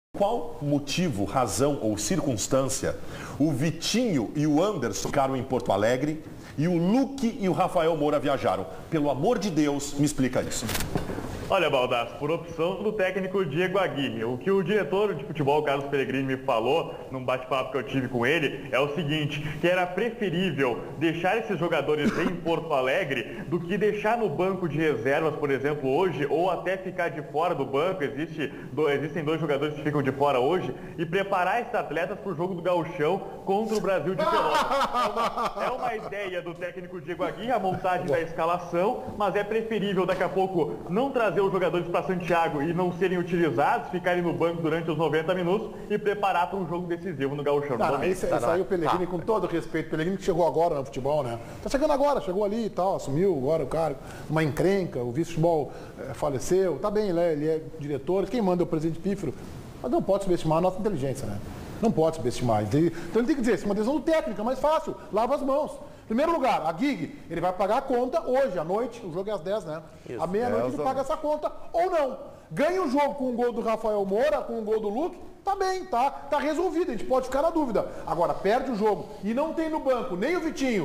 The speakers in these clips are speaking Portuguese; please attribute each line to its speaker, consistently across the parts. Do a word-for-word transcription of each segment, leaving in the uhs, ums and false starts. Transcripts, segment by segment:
Speaker 1: Qual motivo, razão ou circunstância o Vitinho e o Anderson ficaram em Porto Alegre e o Luque e o Rafael Moura viajaram? Pelo amor de Deus, me explica isso.
Speaker 2: Olha, Baldasso, por opção do técnico Diego Aguirre, o que o diretor de futebol, Carlos Pellegrini, me falou num bate-papo que eu tive com ele é o seguinte, que era preferível deixar esses jogadores em Porto Alegre do que deixar no banco de reservas, por exemplo, hoje, ou até ficar de fora do banco, existe, do, existem dois jogadores que ficam de fora hoje, e preparar esses atletas para o jogo do Gauchão contra o Brasil de Pelotas. É uma, é uma ideia do técnico Diego Aguirre, a montagem da escalação, mas é preferível daqui a pouco não trazer os jogadores para Santiago e não serem utilizados, ficarem no banco durante os noventa minutos e preparar para um jogo decisivo no Gauchão.
Speaker 3: Cara, esse,
Speaker 2: tá,
Speaker 3: esse aí o Pellegrini, tá, com todo respeito, o Pellegrini que chegou agora no futebol, né? Tá chegando agora, chegou ali e tal, assumiu agora o cara, uma encrenca, o vice-futebol é, faleceu, tá bem, né? Ele é diretor, quem manda é o presidente pífero, mas não pode subestimar a nossa inteligência, né? Não pode subestimar. Então ele tem que dizer, se é uma decisão técnica, é mais fácil, lava as mãos. Primeiro lugar, a Gig, ele vai pagar a conta hoje, à noite, o jogo é às dez, né? Isso. À meia-noite ele paga essa conta, ou não. Ganha o jogo com o gol do Rafael Moura, com o gol do Luque, tá bem, tá, tá resolvido, a gente pode ficar na dúvida. Agora, perde o jogo e não tem no banco nem o Vitinho,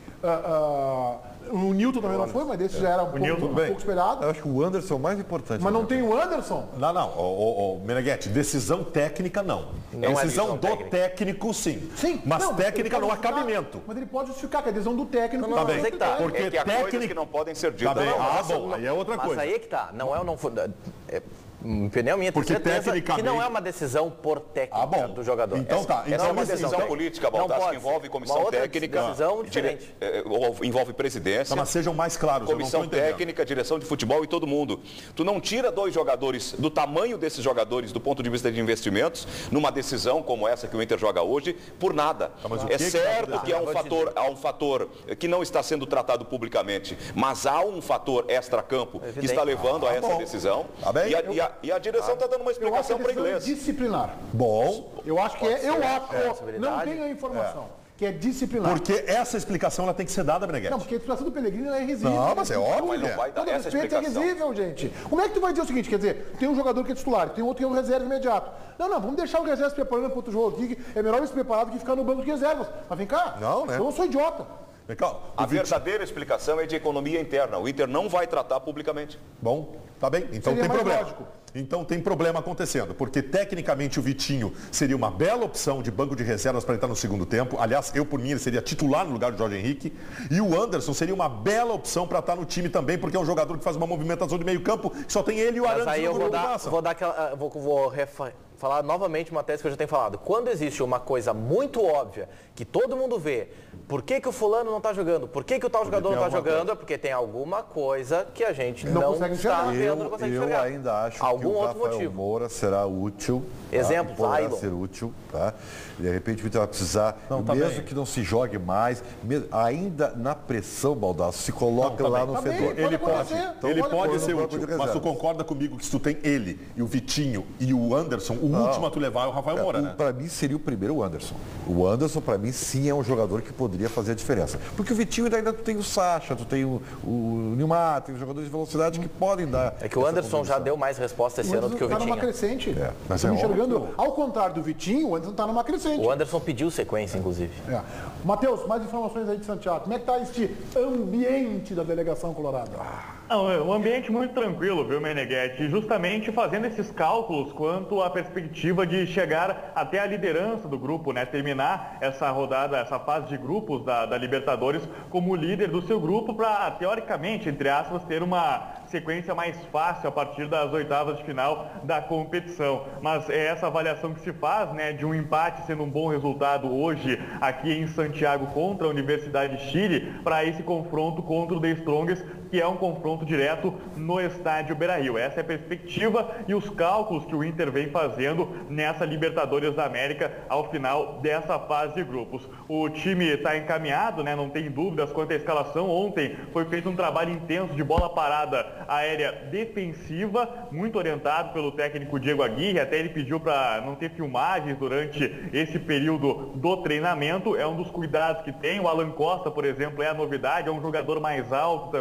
Speaker 3: uh, uh, o Nilton também não foi, mas desse já era um, pouco, um pouco esperado.
Speaker 4: Eu acho que o Anderson é o mais importante.
Speaker 3: Mas não tem o Anderson?
Speaker 1: Não, não, o, o, o Meneghetti, decisão técnica não. não decisão é do técnico. técnico, sim. Sim. Mas não, técnica não há cabimento.
Speaker 3: Mas ele pode justificar que a decisão do técnico
Speaker 5: não,
Speaker 1: tá bem.
Speaker 5: É que tá.
Speaker 1: Porque
Speaker 5: é que há
Speaker 1: técnico...
Speaker 5: coisas que não podem ser ditas.
Speaker 1: Tá bem.
Speaker 5: Não,
Speaker 1: ah, bom,
Speaker 5: não,
Speaker 1: aí é outra
Speaker 6: mas
Speaker 1: coisa.
Speaker 6: Mas aí que tá. Não é, não foi... É, Opinião minha,
Speaker 1: porque tecnicamente...
Speaker 6: que não é uma decisão por técnica ah, bom. do jogador.
Speaker 1: Então tá.
Speaker 5: Essa,
Speaker 1: então
Speaker 5: é uma decisão
Speaker 6: então,
Speaker 5: política, Baldasso, que envolve comissão técnica,
Speaker 6: decisão diferente.
Speaker 5: Dire... envolve presidência,
Speaker 1: não, mas sejam mais claros,
Speaker 5: comissão técnica, direção de futebol e todo mundo. Tu não tira dois jogadores do tamanho desses jogadores do ponto de vista de investimentos numa decisão como essa que o Inter joga hoje por nada. Ah, é que certo que, que há um fator, há um fator que não está sendo tratado publicamente, mas há um fator extra-campo que está levando ah, a essa bom. decisão. Tá bem? E, a, e, a, e a direção está dando uma explicação para inglês.
Speaker 3: É disciplinar.
Speaker 1: Bom.
Speaker 3: Eu acho que é, eu acho, é, não tenho a informação. É. Que é disciplinar.
Speaker 1: Porque essa explicação ela tem que ser dada, Meneghetti.
Speaker 3: Não, porque a explicação do Pellegrini é risível.
Speaker 1: Não, mas é óbvio.
Speaker 5: Mas não vai dar
Speaker 3: Todo
Speaker 5: essa
Speaker 3: respeito
Speaker 5: explicação.
Speaker 3: É risível, gente. Como é que tu vai dizer o seguinte, quer dizer, tem um jogador que é titular, tem outro que é um reserva imediato. Não, não, vamos deixar o reserva se preparando para outro jogo aqui, é melhor ele se preparar do que ficar no banco de reservas. Mas vem cá,
Speaker 1: não, né?
Speaker 3: Eu sou idiota.
Speaker 1: Cá,
Speaker 5: a verdadeira explicação é de economia interna. O Inter não vai tratar publicamente.
Speaker 1: Bom, tá bem? Então
Speaker 3: Seria
Speaker 1: tem problema.
Speaker 3: Lógico.
Speaker 1: Então tem problema acontecendo, porque tecnicamente o Vitinho seria uma bela opção de banco de reservas para entrar no segundo tempo. Aliás, eu por mim ele seria titular no lugar do Jorge Henrique. E o Anderson seria uma bela opção para estar no time também, porque é um jogador que faz uma movimentação de meio campo, só tem ele e o Arantes.
Speaker 6: Mas aí eu vou dar, vou dar aquela, vou, vou refa, falar novamente uma tese que eu já tenho falado. Quando existe uma coisa muito óbvia, que todo mundo vê, por que, que o fulano não está jogando? Por que, que o tal porque jogador não está jogando? Coisa. É porque tem alguma coisa que a gente não, não está vendo, não consegue
Speaker 4: eu
Speaker 6: enxergar.
Speaker 4: Eu ainda acho
Speaker 6: algum
Speaker 4: que o
Speaker 6: outro
Speaker 4: Rafael
Speaker 6: motivo.
Speaker 4: Moura será útil.
Speaker 6: Exemplo,
Speaker 4: tá? Poderá
Speaker 6: Ailon.
Speaker 4: ser útil, tá? De repente o Inter vai precisar,
Speaker 1: não, tá
Speaker 4: mesmo
Speaker 1: bem.
Speaker 4: que não se jogue mais, mesmo, ainda na pressão, Baldasso, se coloca
Speaker 1: não, tá
Speaker 4: lá
Speaker 1: bem.
Speaker 4: no
Speaker 3: tá
Speaker 4: fedor.
Speaker 3: Bem,
Speaker 1: ele pode,
Speaker 4: então,
Speaker 1: ele
Speaker 4: pode,
Speaker 1: pode ser
Speaker 4: pode
Speaker 1: útil, mas tu concorda comigo que se tu tem ele e o Vitinho e o Anderson, o não. último a tu levar é o Rafael Moura, né?
Speaker 4: Para mim seria o primeiro o Anderson. O Anderson, para mim, sim é um jogador que poderia fazer a diferença. Porque o Vitinho ainda tu tem o Sacha, tu tem o, o Nilmar, tem os jogadores de velocidade que podem dar.
Speaker 6: É que o Anderson já deu mais resposta esse
Speaker 3: mas
Speaker 6: ano do que o
Speaker 3: tá
Speaker 6: Vitinho.
Speaker 3: Numa crescente.
Speaker 4: É,
Speaker 3: mas é enxergando, ao contrário do Vitinho, o Anderson está numa crescente.
Speaker 6: O Anderson pediu sequência, inclusive.
Speaker 3: É. Matheus, mais informações aí de Santiago. Como é que está este ambiente da delegação colorada?
Speaker 2: Não, é um ambiente muito tranquilo, viu, Meneghetti? Justamente fazendo esses cálculos quanto à perspectiva de chegar até a liderança do grupo, né? Terminar essa rodada, essa fase de grupos da, da Libertadores como líder do seu grupo para, teoricamente, entre aspas, ter uma sequência mais fácil a partir das oitavas de final da competição. Mas é essa avaliação que se faz, né, de um empate sendo um bom resultado hoje aqui em Santiago contra a Universidade de Chile para esse confronto contra o The Strongest, que é um confronto direto no estádio Beira-Rio. Essa é a perspectiva e os cálculos que o Inter vem fazendo nessa Libertadores da América ao final dessa fase de grupos. O time está encaminhado, né? Não tem dúvidas quanto à escalação. Ontem foi feito um trabalho intenso de bola parada aérea defensiva, muito orientado pelo técnico Diego Aguirre. Até ele pediu para não ter filmagens durante esse período do treinamento. É um dos cuidados que tem. O Alan Costa, por exemplo, é a novidade. É um jogador mais alto também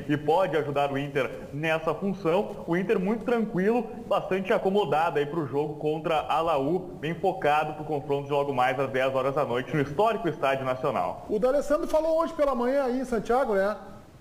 Speaker 2: e pode ajudar o Inter nessa função. O Inter muito tranquilo, bastante acomodado aí para o jogo contra a Laú, bem focado para o confronto de logo mais às dez horas da noite no histórico Estádio Nacional.
Speaker 3: O D'Alessandro falou hoje pela manhã aí em Santiago, né?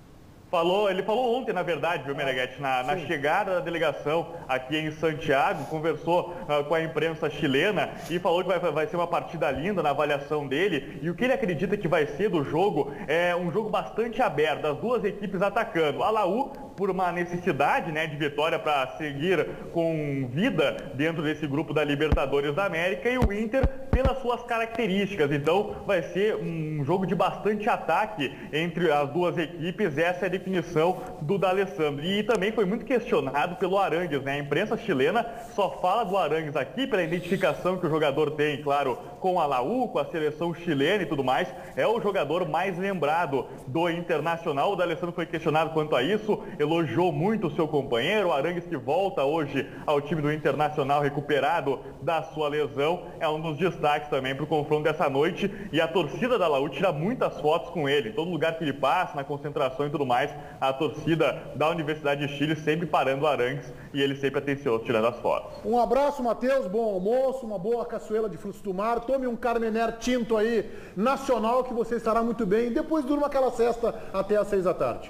Speaker 2: Falou, ele falou ontem, na verdade, viu, Meneghetti, na, na chegada da delegação aqui em Santiago, conversou uh, com a imprensa chilena e falou que vai, vai ser uma partida linda na avaliação dele. E o que ele acredita que vai ser do jogo é um jogo bastante aberto, as duas equipes atacando. A Laú, por uma necessidade, né, de vitória para seguir com vida dentro desse grupo da Libertadores da América, e o Inter pelas suas características. Então vai ser um jogo de bastante ataque entre as duas equipes. Essa é a definição do D'Alessandro. E também foi muito questionado pelo Arangues, né? A imprensa chilena só fala do Arangues aqui pela identificação que o jogador tem, claro, com a Laú, com a seleção chilena e tudo mais. É o jogador mais lembrado do Internacional. O D'Alessandro foi questionado quanto a isso, elogiou muito o seu companheiro. O Arangues, que volta hoje ao time do Internacional recuperado da sua lesão, é um dos destaques também para o confronto dessa noite. E a torcida da Laú tira muitas fotos com ele. Em todo lugar que ele passa, na concentração e tudo mais, a torcida da Universidade de Chile sempre parando o Arangues e ele sempre atencioso tirando as fotos.
Speaker 3: Um abraço, Matheus, bom almoço, uma boa caçoela de frutos do mar. Tome um Carmener tinto aí, nacional, que você estará muito bem. E depois durma aquela cesta até às seis da tarde.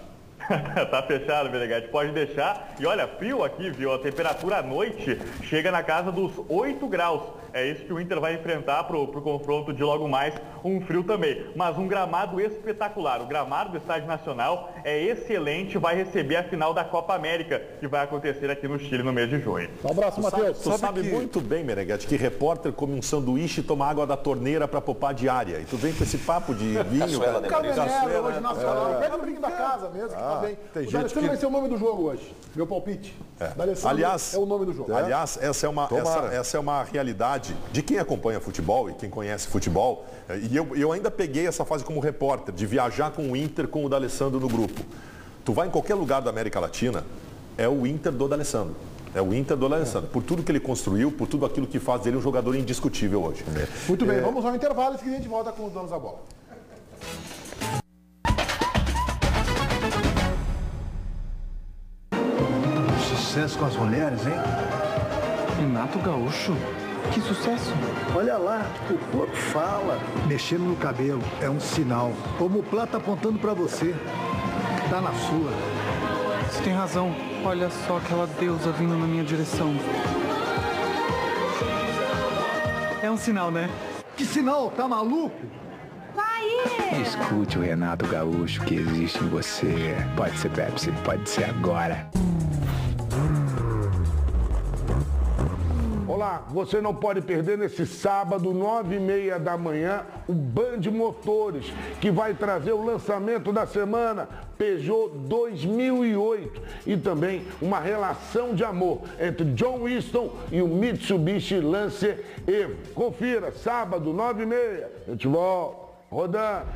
Speaker 2: Tá fechado, Meneghetti, pode deixar. E olha, frio aqui, viu? A temperatura à noite chega na casa dos oito graus. É isso que o Inter vai enfrentar pro, pro confronto de logo mais, um frio também. Mas um gramado espetacular. O gramado do Estádio Nacional é excelente, vai receber a final da Copa América, que vai acontecer aqui no Chile no mês de junho.
Speaker 3: Um abraço, Matheus.
Speaker 1: Tu sabe, sabe que... muito bem, Meneghetti, que repórter come um sanduíche e toma água da torneira para poupar diária. E tu vem com esse papo de vinho.
Speaker 3: Carmener, hoje nacional. Pega o vinho da casa mesmo, que
Speaker 1: ah,
Speaker 3: tá bem.
Speaker 1: Tem
Speaker 3: o
Speaker 1: gente que...
Speaker 3: vai ser o nome do jogo hoje. Meu palpite.
Speaker 1: É. Aliás,
Speaker 3: é o nome do jogo.
Speaker 1: Aliás, essa é uma, essa, essa é uma realidade de quem acompanha futebol e quem conhece futebol. E eu, eu ainda peguei essa fase como repórter, de viajar com o Inter, com o D'Alessandro no grupo. Tu vai em qualquer lugar da América Latina, é o Inter do D'Alessandro. É o Inter do D'Alessandro. É. Por tudo que ele construiu, por tudo aquilo que faz dele um jogador indiscutível hoje.
Speaker 3: É. Muito bem, é... vamos ao intervalo e a gente volta com os donos da bola.
Speaker 7: Sucesso com as mulheres, hein?
Speaker 8: Renato Gaúcho? Que sucesso!
Speaker 7: Olha lá, o corpo fala. Mexendo no cabelo é um sinal. Como o plá tá apontando pra você. Tá na sua.
Speaker 8: Você tem razão. Olha só aquela deusa vindo na minha direção. É um sinal, né?
Speaker 7: Que sinal? Tá maluco?
Speaker 9: Vai! Escute o Renato Gaúcho que existe em você. Pode ser Pepsi, pode ser agora.
Speaker 10: Olá, você não pode perder nesse sábado, nove e meia da manhã, o Band Motores, que vai trazer o lançamento da semana, Peugeot dois mil e oito, e também uma relação de amor entre John Winston e o Mitsubishi Lancer Evo. Confira, sábado, nove e meia, eu te volto, rodando.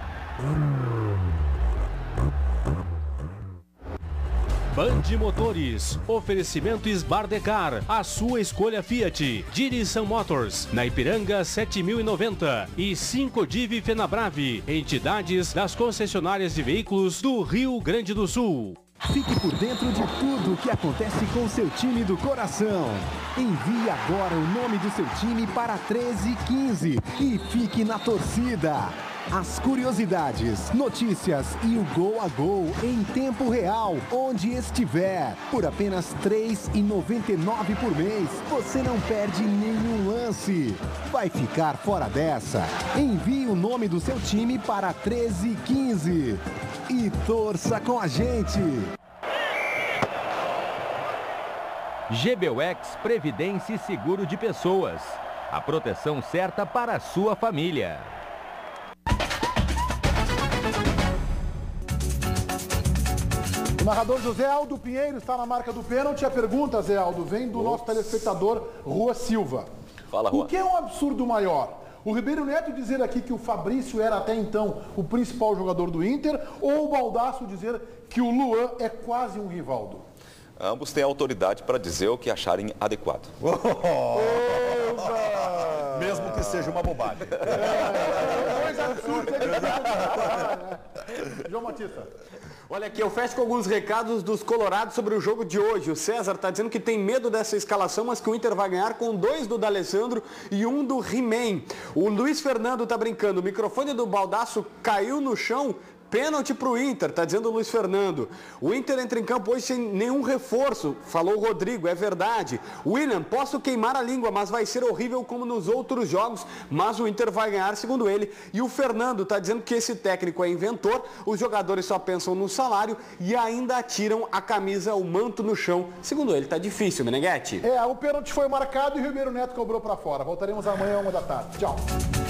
Speaker 11: Band Motores, oferecimento Esbardecar, a sua escolha Fiat, Dirição Motors, na Ipiranga sete mil e noventa e cinco Div Fenabrave, entidades das concessionárias de veículos do Rio Grande do Sul.
Speaker 12: Fique por dentro de tudo o que acontece com o seu time do coração. Envie agora o nome do seu time para treze quinze e fique na torcida. As curiosidades, notícias e o gol a gol em tempo real, onde estiver. Por apenas três reais e noventa e nove centavos por mês, você não perde nenhum lance. Vai ficar fora dessa? Envie o nome do seu time para treze quinze e torça com a gente.
Speaker 13: G B U X Previdência e Seguro de Pessoas. A proteção certa para a sua família.
Speaker 3: O narrador José Aldo Pinheiro está na marca do pênalti. A pergunta, Zé Aldo, vem do nosso telespectador Rua Silva.
Speaker 5: Fala, Rua.
Speaker 3: O que é um absurdo maior? O Ribeiro Neto dizer aqui que o Fabrício era até então o principal jogador do Inter, ou o Baldasso dizer que o Luan é quase um Rivaldo?
Speaker 5: Ambos têm autoridade para dizer o que acharem adequado.
Speaker 1: Oh, mesmo que seja uma bobagem.
Speaker 3: É, é, é coisa absurda. João Batista.
Speaker 14: Olha aqui, eu fecho com alguns recados dos colorados sobre o jogo de hoje. O César está dizendo que tem medo dessa escalação, mas que o Inter vai ganhar com dois do D'Alessandro e um do He-Man. O Luiz Fernando está brincando, o microfone do Baldasso caiu no chão. Pênalti para o Inter, está dizendo o Luiz Fernando. O Inter entra em campo hoje sem nenhum reforço, falou o Rodrigo, é verdade. William, posso queimar a língua, mas vai ser horrível como nos outros jogos, mas o Inter vai ganhar, segundo ele. E o Fernando está dizendo que esse técnico é inventor, os jogadores só pensam no salário e ainda tiram a camisa, o manto no chão. Segundo ele, está difícil, Meneghetti.
Speaker 3: É, o pênalti foi marcado e o Ribeiro Neto cobrou para fora. Voltaremos amanhã, uma da tarde. Tchau.